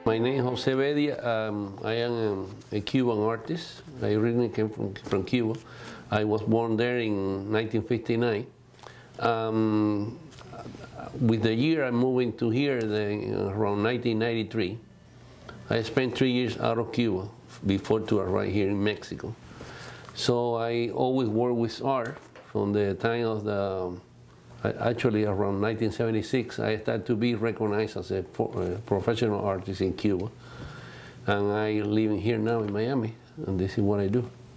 My name is José Bedia. I am a Cuban artist. I originally came from Cuba. I was born there in 1959. With the year I'm moving to here, around 1993, I spent 3 years out of Cuba before to arrive here in Mexico. So I always work with art from the time of actually around 1976, I started to be recognized as a professional artist in Cuba. And I live here now in Miami, and this is what I do.